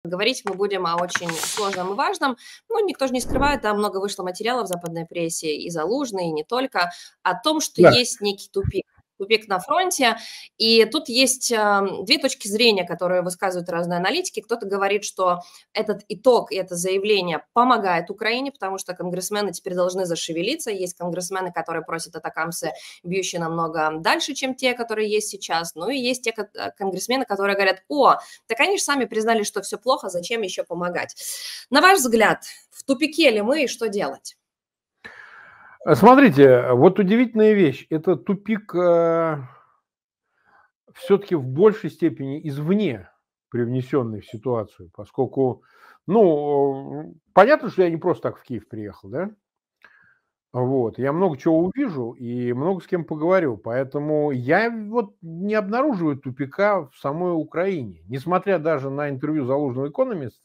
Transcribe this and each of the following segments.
Говорить мы будем о очень сложном и важном. Ну, никто же не скрывает, там много вышло материалов в западной прессе и Залужный, и не только, о том, что Да. есть некий тупик. Тупик на фронте. И тут есть две точки зрения, которые высказывают разные аналитики. Кто-то говорит, что этот итог и это заявление помогает Украине, потому что конгрессмены теперь должны зашевелиться. Есть конгрессмены, которые просят атакамсы, бьющие намного дальше, чем те, которые есть сейчас. Ну и есть те конгрессмены, которые говорят: о, так они же сами признали, что все плохо, зачем еще помогать? На ваш взгляд, в тупике ли мы и что делать? Смотрите, вот удивительная вещь. Это тупик все-таки в большей степени извне привнесенный в ситуацию, поскольку, ну, понятно, что я не просто так в Киев приехал, да? Вот, я много чего увижу и много с кем поговорю, поэтому я вот не обнаруживаю тупика в самой Украине, несмотря даже на интервью Залужного «Экономист».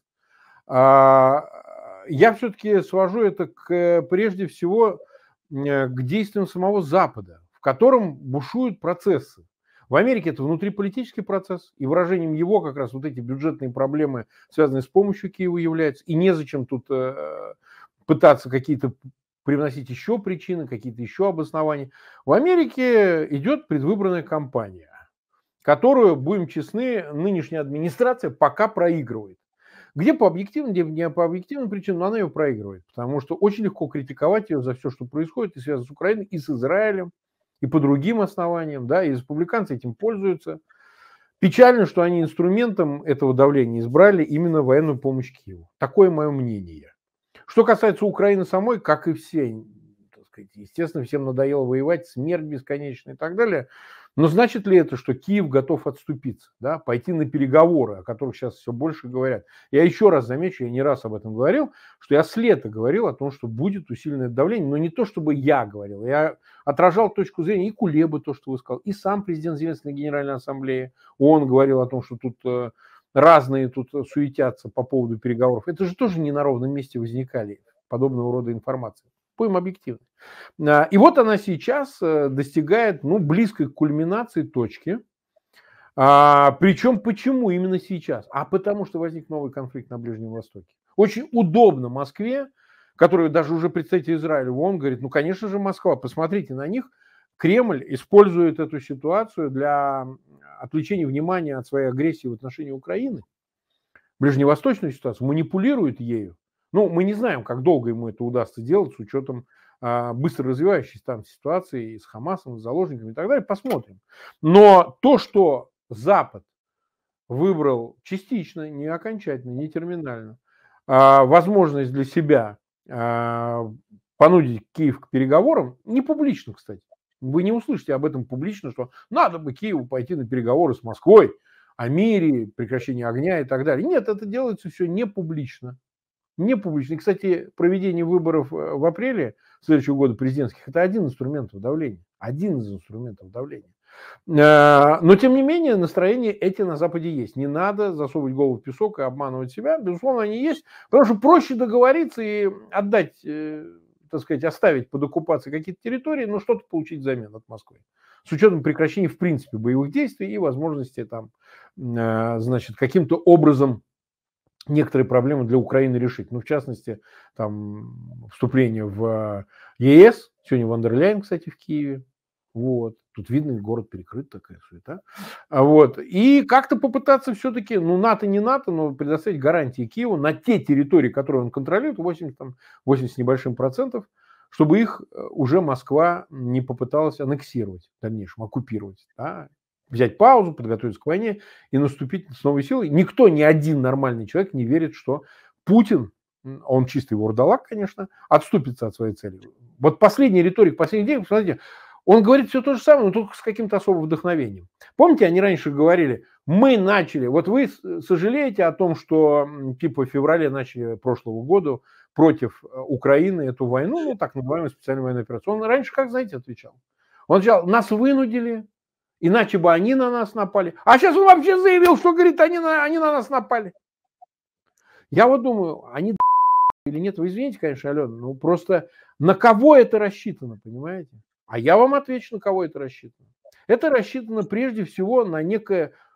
Я все-таки свожу это прежде всего к действиям самого Запада, в котором бушуют процессы. В Америке это внутриполитический процесс, и выражением его как раз вот эти бюджетные проблемы, связанные с помощью Киеву, являются. И незачем тут пытаться какие-то привносить еще причины, какие-то еще обоснования. В Америке идет предвыборная кампания, которую, будем честны, нынешняя администрация пока проигрывает. Где по объективным, где не по объективным причинам, но она ее проигрывает. Потому что очень легко критиковать ее за все, что происходит, и связано с Украиной, и с Израилем, и по другим основаниям. Да, и республиканцы этим пользуются. Печально, что они инструментом этого давления избрали именно военную помощь Киеву. Такое мое мнение. Что касается Украины самой, как и все, так сказать, естественно, всем надоело воевать, смерть бесконечная и так далее. Но значит ли это, что Киев готов отступиться, да, пойти на переговоры, о которых сейчас все больше говорят? Я еще раз замечу, я не раз об этом говорил, что я с лета говорил о том, что будет усиленное давление, но не то, чтобы я говорил. Я отражал точку зрения и Кулебы, то, что вы сказали, и сам президент Зеленский на Генеральной Ассамблее. Он говорил о том, что тут разные тут суетятся по поводу переговоров. Это же тоже не на ровном месте возникали подобного рода информации. Будем объективны. И вот она сейчас достигает, ну, близкой к кульминации точки. Причем почему именно сейчас? А потому что возник новый конфликт на Ближнем Востоке. Очень удобно Москве, которая даже уже представитель Израиля, он говорит, ну, конечно же, Москва, посмотрите на них. Кремль использует эту ситуацию для отвлечения внимания от своей агрессии в отношении Украины. Ближневосточную ситуацию, манипулирует ею. Ну, мы не знаем, как долго ему это удастся делать с учетом быстро развивающейся там ситуации с Хамасом, с заложниками и так далее. Посмотрим. Но то, что Запад выбрал частично, не окончательно, не терминально, возможность для себя понудить Киев к переговорам, не публично, кстати. Вы не услышите об этом публично, что надо бы Киеву пойти на переговоры с Москвой о мире, прекращении огня и так далее. Нет, это делается все не публично. Не публично. И, кстати, проведение выборов в апреле следующего года президентских – это один инструмент давления. Один из инструментов давления. Но, тем не менее, настроения эти на Западе есть. Не надо засовывать голову в песок и обманывать себя. Безусловно, они есть. Потому что проще договориться и отдать, так сказать, оставить под оккупацией какие-то территории, но что-то получить взамен от Москвы. С учетом прекращения, в принципе, боевых действий и возможности там, значит, каким-то образом некоторые проблемы для Украины решить. Ну, в частности, там, вступление в ЕС. Сегодня ван дер Ляйен, кстати, в Киеве. Вот. Тут видно, город перекрыт, такая суета. Вот. И как-то попытаться все-таки, ну, НАТО не НАТО, но предоставить гарантии Киеву на те территории, которые он контролирует, 80 с небольшим процентов, чтобы их уже Москва не попыталась аннексировать в дальнейшем, оккупировать. Да? Взять паузу, подготовиться к войне и наступить с новой силой. Никто, ни один нормальный человек не верит, что Путин, он чистый вурдалак, конечно, отступится от своей цели. Вот последний риторик, последний день, посмотрите, он говорит все то же самое, но только с каким-то особым вдохновением. Помните, они раньше говорили, мы начали, вот вы сожалеете о том, что типа в феврале начали прошлого года против Украины эту войну, ну так называемую специальную военную операцию. Он раньше, как знаете, отвечал. Он отвечал, нас вынудили, иначе бы они на нас напали. А сейчас он вообще заявил, что, говорит, они на нас напали. Я вот думаю, они или нет, вы извините, конечно, Алена, но просто на кого это рассчитано, понимаете? А я вам отвечу, на кого это рассчитано. Это рассчитано прежде всего на некое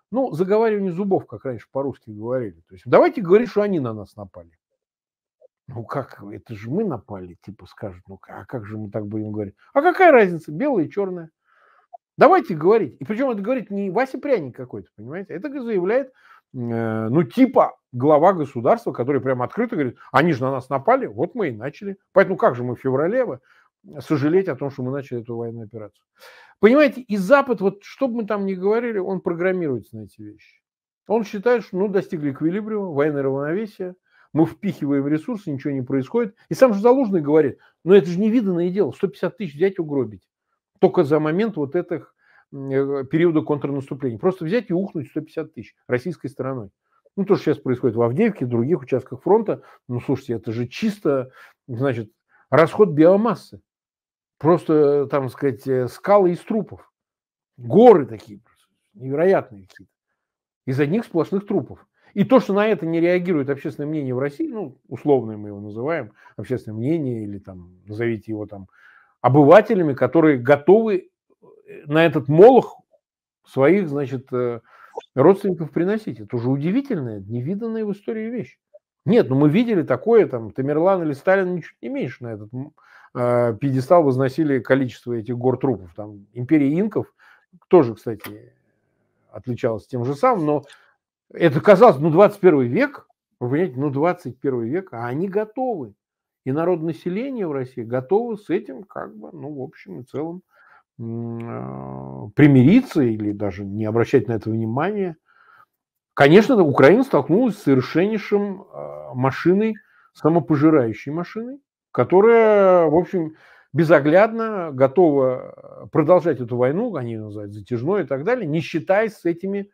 Ну, заговаривание зубов, как раньше по-русски говорили. То есть давайте говорить, что они на нас напали. Ну как, это же мы напали, типа скажут. Ну а как же мы так будем говорить? А какая разница, белое и черное? Давайте говорить. И причем это говорит не Вася Пряник какой-то, понимаете? Это заявляет, ну, типа глава государства, который прямо открыто говорит, они же на нас напали, вот мы и начали. Поэтому как же мы в феврале сожалеть о том, что мы начали эту военную операцию? Понимаете, и Запад, вот что бы мы там ни говорили, он программируется на эти вещи. Он считает, что, ну, достигли эквилибриума, военное равновесие, мы впихиваем ресурсы, ничего не происходит. И сам же Залужный говорит, ну, это же невиданное дело, 150 тысяч взять и угробить. Только за момент вот этих периода контрнаступления. Просто взять и ухнуть 150 тысяч российской стороной. Ну, то, что сейчас происходит в Авдеевке, в других участках фронта, ну, слушайте, это же чисто, значит, расход биомассы. Просто, там сказать, скалы из трупов. Горы такие, невероятные какие-то. Из одних сплошных трупов. И то, что на это не реагирует общественное мнение в России, ну, условно мы его называем, общественное мнение, или там, назовите его там, обывателями, которые готовы на этот молох своих, значит, родственников приносить. Это уже удивительная, невиданная в истории вещь. Нет, ну мы видели такое, там, Тамерлан или Сталин ничуть не меньше на этот пьедестал возносили количество этих гор трупов. Там империя инков тоже, кстати, отличалась тем же самым, но это казалось, ну, 21 век, вы понимаете, ну, 21 век, а они готовы. И народное население в России готово с этим, как бы, ну, в общем и целом, примириться или даже не обращать на это внимания. Конечно, Украина столкнулась с совершеннейшим машиной, самопожирающей машиной, которая, в общем, безоглядно готова продолжать эту войну, они ее называют затяжной и так далее, не считаясь с этими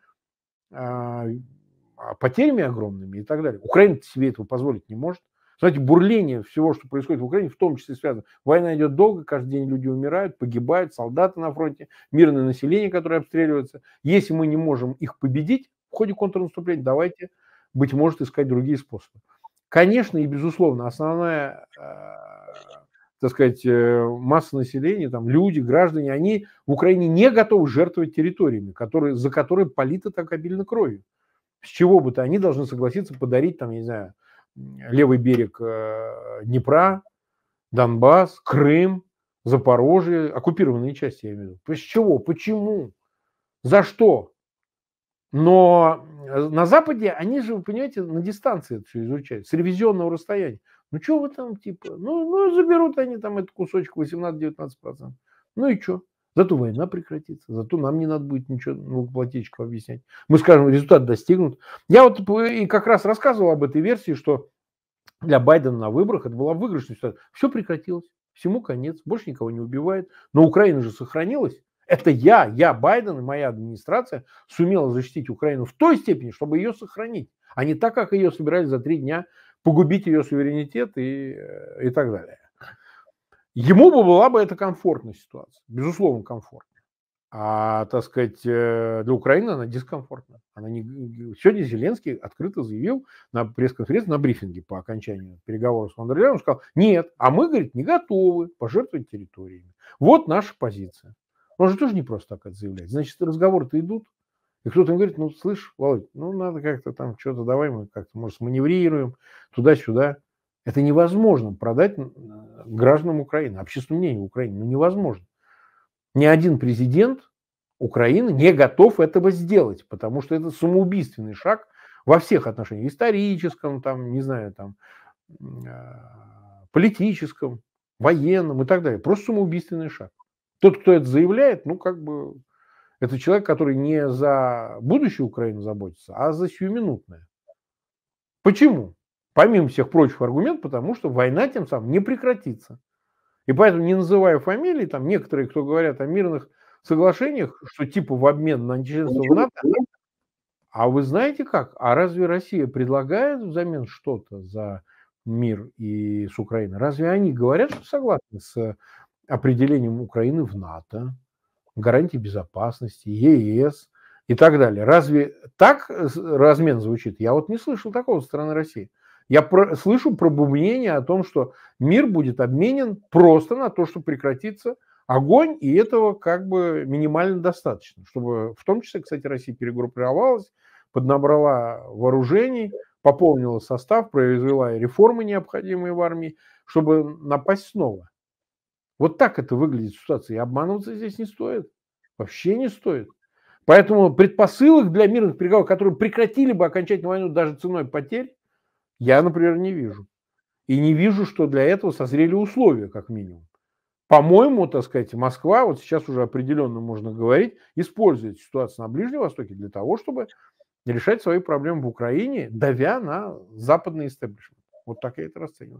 потерями огромными и так далее. Украина себе этого позволить не может. Знаете, бурление всего, что происходит в Украине, в том числе связано. Война идет долго, каждый день люди умирают, погибают, солдаты на фронте, мирное население, которое обстреливается. Если мы не можем их победить в ходе контрнаступления, давайте, быть может, искать другие способы. Конечно и безусловно, основная, так сказать, масса населения, там, люди, граждане, они в Украине не готовы жертвовать территориями, за которые полита так обильно кровью. С чего бы то они должны согласиться подарить, там, я не знаю, левый берег Днепра, Донбасс, Крым, Запорожье, оккупированные части, я имею в виду. С чего? Почему? За что? Но на Западе они же, вы понимаете, на дистанции это все изучают, с ревизионного расстояния. Ну, что вы там, типа, ну заберут они там этот кусочек 18-19%. Ну и что? Зато война прекратится, зато нам не надо будет ничего налогоплательщикам объяснять. Мы скажем, результат достигнут. Я вот и как раз рассказывал об этой версии, что для Байдена на выборах это была выигрышная ситуация. Все прекратилось, всему конец, больше никого не убивает. Но Украина же сохранилась. Это я, Байден и моя администрация сумела защитить Украину в той степени, чтобы ее сохранить, а не так, как ее собирались за 3 дня погубить ее суверенитет и так далее. Ему бы была бы это комфортная ситуация, безусловно, комфортная. А, так сказать, для Украины она дискомфортна. Сегодня Зеленский открыто заявил на пресс-конференции, на брифинге по окончанию переговоров с фон дер Ляйен, он сказал, нет, а мы, говорит, не готовы пожертвовать территориями. Вот наша позиция. Он же тоже не просто так это заявляет. Значит, разговоры-то идут. И кто-то им говорит, ну, слышь, Володь, ну, надо как-то там что-то, давай мы как-то, может, сманеврируем туда-сюда. Это невозможно продать гражданам Украины, общественному мнению Украины. Ну, невозможно. Ни один президент Украины не готов этого сделать, потому что это самоубийственный шаг во всех отношениях. Историческом, там, не знаю, там, политическом, военном и так далее. Просто самоубийственный шаг. Тот, кто это заявляет, ну, как бы, это человек, который не за будущее Украины заботится, а за сиюминутное. Почему? Помимо всех прочих аргументов, потому что война тем самым не прекратится. И поэтому, не называя фамилии, там некоторые, кто говорят о мирных соглашениях, что типа в обмен на членство в НАТО, а вы знаете как? А разве Россия предлагает взамен что-то за мир и с Украиной? Разве они говорят, что согласны с определением Украины в НАТО, гарантии безопасности, ЕС и так далее? Разве так размен звучит? Я вот не слышал такого со стороны России. Я слышу пробубнение о том, что мир будет обменен просто на то, что прекратится огонь, и этого как бы минимально достаточно, чтобы в том числе, кстати, Россия перегруппировалась, поднабрала вооружений, пополнила состав, произвела реформы необходимые в армии, чтобы напасть снова. Вот так это выглядит ситуация. И обманываться здесь не стоит. Вообще не стоит. Поэтому предпосылок для мирных переговоров, которые прекратили бы окончательно войну даже ценой потерь, я, например, не вижу. И не вижу, что для этого созрели условия, как минимум. По-моему, так сказать, Москва, вот сейчас уже определенно можно говорить, использует ситуацию на Ближнем Востоке для того, чтобы решать свои проблемы в Украине, давя на западный истеблишмент. Вот так я это расцениваю.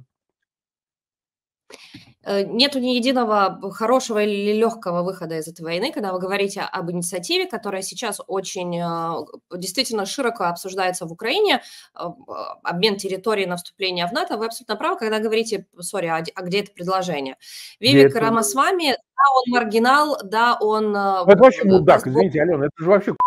Нету ни единого хорошего или легкого выхода из этой войны, когда вы говорите об инициативе, которая сейчас очень действительно широко обсуждается в Украине, обмен территорией на вступление в НАТО. Вы абсолютно правы, когда говорите, а где это предложение? Вивек Рамасвами, да, он маргинал, да, он... Это вообще мудак, извините, Алена, это же вообще...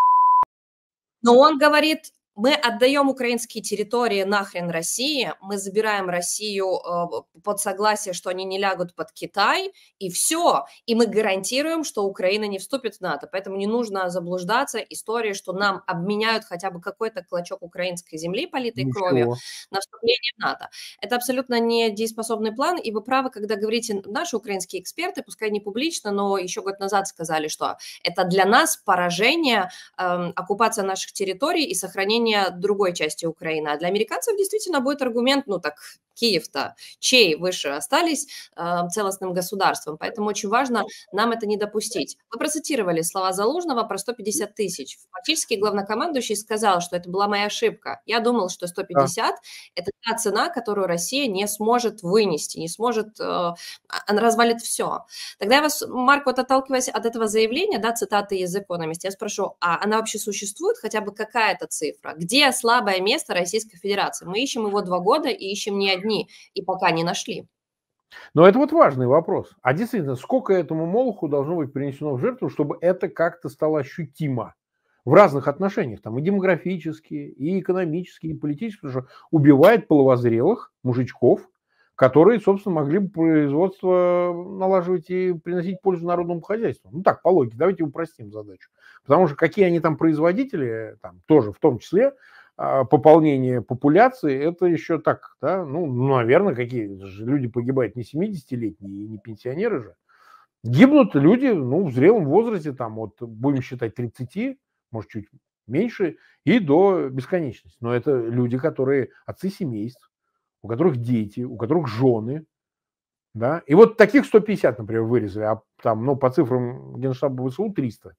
Но он говорит... Мы отдаем украинские территории нахрен России, мы забираем Россию под согласие, что они не лягут под Китай, и все. И мы гарантируем, что Украина не вступит в НАТО. Поэтому не нужно заблуждаться историей, что нам обменяют хотя бы какой-то клочок украинской земли, политой кровью, на вступление в НАТО. Это абсолютно не дееспособный план, и вы правы, когда говорите, наши украинские эксперты, пускай не публично, но еще год назад сказали, что это для нас поражение, оккупация наших территорий и сохранение другой части Украины. А для американцев действительно будет аргумент, ну так Киев-то, чей выше остались целостным государством. Поэтому очень важно нам это не допустить. Вы процитировали слова Залужного про 150 тысяч. Фактически главнокомандующий сказал, что это была моя ошибка. Я думал, что 150 – это та цена, которую Россия не сможет вынести, не сможет, она развалит все. Тогда я вас, Марк, вот отталкиваясь от этого заявления, да, цитаты из Economist, я спрошу, а она вообще существует, хотя бы какая-то цифра? Где слабое место Российской Федерации? Мы ищем его 2 года и ищем не одни, и пока не нашли. Но это вот важный вопрос. А действительно, сколько этому молоху должно быть принесено в жертву, чтобы это как-то стало ощутимо? В разных отношениях, там и демографические, и экономические, и политические, потому что убивает половозрелых мужичков, которые, собственно, могли бы производство налаживать и приносить пользу народному хозяйству. Ну так, по логике, давайте упростим задачу. Потому что какие они там производители, там тоже в том числе, пополнение популяции, это еще так, да, ну, наверное, какие же люди погибают не 70-летние и не пенсионеры же. Гибнут люди, ну, в зрелом возрасте, там, вот, будем считать, 30, может, чуть меньше, и до бесконечности. Но это люди, которые отцы семейств, у которых дети, у которых жены, да, и вот таких 150, например, вырезали, а там, ну, по цифрам Генштаба ВСУ 300.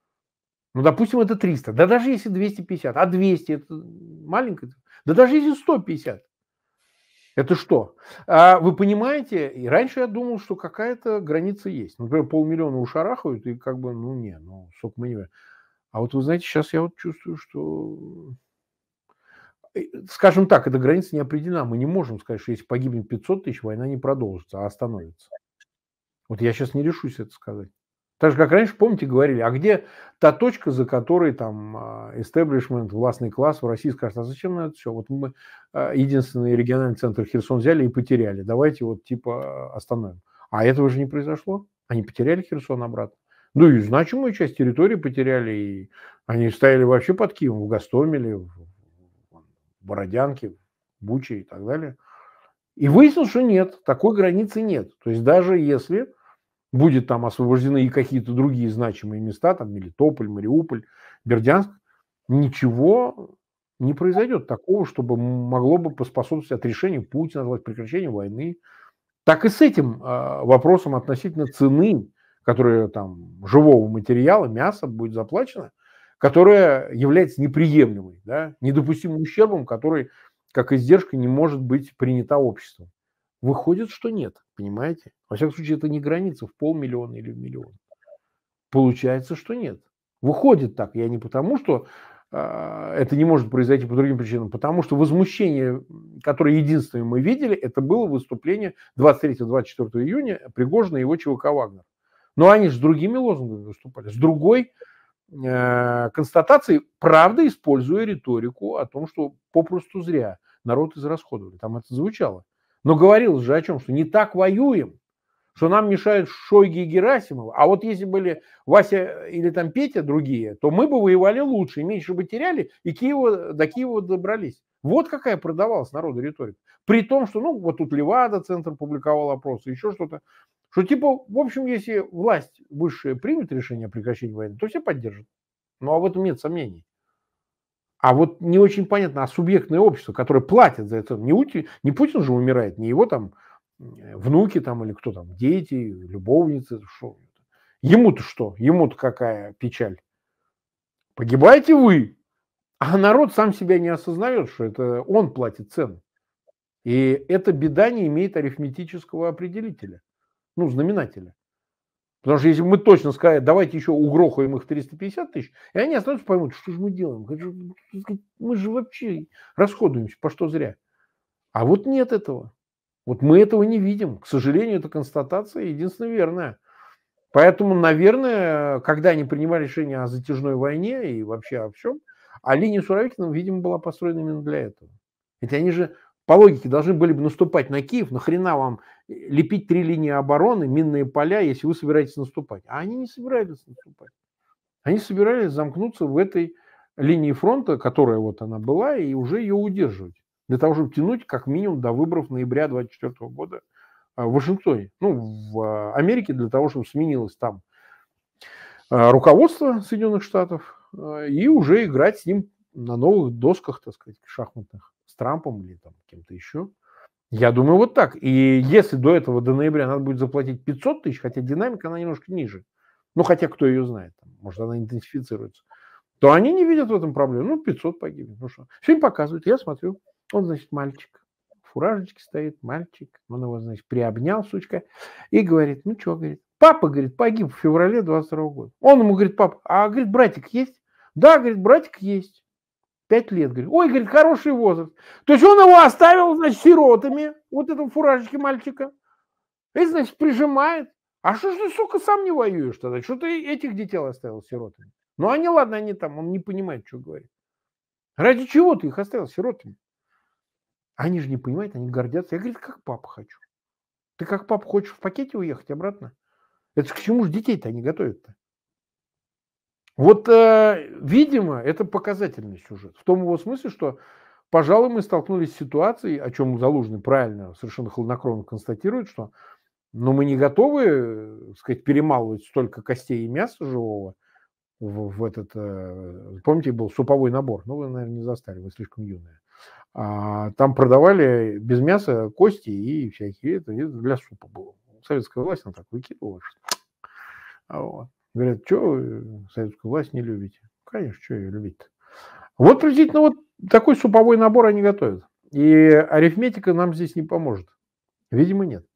Ну, допустим, это 300. Да даже если 250, а 200 это маленькое. Да даже если 150. Это что? Вы понимаете, и раньше я думал, что какая-то граница есть. Например, 500 000 ушарахают, и как бы, ну, не, ну, сколько мы не... А вот вы знаете, сейчас я вот чувствую, что... Скажем так, эта граница не определена. Мы не можем сказать, что если погибнет 500 000, война не продолжится, а остановится. Вот я сейчас не решусь это сказать. Так же, как раньше, помните, говорили, а где та точка, за которой там истеблишмент, властный класс в России скажет, а зачем нам это все? Вот мы единственный региональный центр Херсон взяли и потеряли. Давайте вот типа остановим. А этого же не произошло. Они потеряли Херсон обратно. Ну и значимую часть территории потеряли. И они стояли вообще под Киевом, в Гостомеле, в Бородянке, в Буче и так далее. И выяснилось, что нет, такой границы нет. То есть даже если будет там освобождены и какие-то другие значимые места, там Мелитополь, Мариуполь, Бердянск, ничего не произойдет такого, чтобы могло бы поспособствовать отрешению Путина, прекращению войны. Так и с этим вопросом относительно цены, которая там живого материала, мяса будет заплачена, которая является неприемлемой, да, недопустимым ущербом, который, как издержка, не может быть принята обществом. Выходит, что нет, понимаете? Во всяком случае, это не граница в 500 000 или в 1 000 000. Получается, что нет. Выходит так. Я не потому, что это не может произойти по другим причинам, потому что возмущение, которое единственное мы видели, это было выступление 23-24 июня Пригожина и его ЧВК «Вагнер». Но они же с другими лозунгами выступали, с другой констатацией, правда, используя риторику о том, что попросту зря народ израсходовали. Там это звучало. Но говорилось же о чем? Что не так воюем, что нам мешают Шойгу и Герасимов, а вот если были Вася или там Петя другие, то мы бы воевали лучше, меньше бы теряли и до Киева добрались. Вот какая продавалась народу риторика. При том, что, ну, вот тут Левада центр публиковал опросы, еще что-то, что типа, в общем, если власть высшая примет решение о прекращении войны, то все поддержат. Ну, а в этом нет сомнений. А вот не очень понятно, а субъектное общество, которое платит за это, не Путин же умирает, не его там внуки там или кто там, дети, любовницы, что? Ему-то что? Ему-то какая печаль? Погибаете вы, а народ сам себя не осознает, что это он платит цену. И эта беда не имеет арифметического определителя, ну, знаменателя. Потому что если мы точно сказать, давайте еще угрохаем их в 350 тысяч, и они останутся, поймут, что же мы делаем? Мы же вообще расходуемся, по что зря. А вот нет этого. Вот мы этого не видим. К сожалению, эта констатация единственно верная. Поэтому, наверное, когда они принимали решение о затяжной войне и вообще о всем, а линия Суровикина, видимо, была построена именно для этого. Ведь они же по логике должны были бы наступать на Киев, нахрена вам лепить 3 линии обороны, минные поля, если вы собираетесь наступать. А они не собирались наступать. Они собирались замкнуться в этой линии фронта, которая вот она была, и уже ее удерживать. Для того, чтобы тянуть как минимум до выборов ноября 2024 года в Вашингтоне. Ну, в Америке, для того, чтобы сменилось там руководство Соединенных Штатов и уже играть с ним на новых досках, так сказать, шахматных, с Трампом или там кем-то еще. Я думаю, вот так. И если до этого, до ноября, надо будет заплатить 500 тысяч, хотя динамика, она немножко ниже, ну, хотя кто ее знает, может, она интенсифицируется, то они не видят в этом проблемы. Ну, 500 погибнет. Ну что? Сегодня показывают, я смотрю, он, значит, мальчик, в фуражечке стоит, мальчик, он его, значит, приобнял, сучка, и говорит, ну, что, говорит, папа, говорит, погиб в феврале 22 года. Он ему говорит, папа, а, говорит, братик есть? Да, говорит, братик есть. 5 лет, говорит. Ой, говорит, хороший возраст. То есть он его оставил, значит, сиротами, вот этого фуражечки мальчика. И, значит, прижимает. А что ж ты, сука, сам не воюешь тогда? Что ты этих детей оставил сиротами? Ну, они, ладно, они там, он не понимает, что говорит. Ради чего ты их оставил сиротами? Они же не понимают, они гордятся. Я, говорит, как папа хочу. Ты как папа хочешь в пакете уехать обратно? Это к чему же детей-то они готовят-то? Вот, видимо, это показательный сюжет. В том его смысле, что, пожалуй, мы столкнулись с ситуацией, о чем Залужный правильно, совершенно хладнокровно констатирует, что мы не готовы, так сказать, перемалывать столько костей и мяса живого в этот, помните, был суповой набор, вы, наверное, не застали, вы слишком юные. Там продавали без мяса кости и всякие, это для супа было. Советская власть, она так выкидывала. Вот. Говорят, что вы советскую власть не любите? Конечно, что ее любить-то? Вот приблизительно вот такой суповой набор они готовят. И арифметика нам здесь не поможет. Видимо, нет.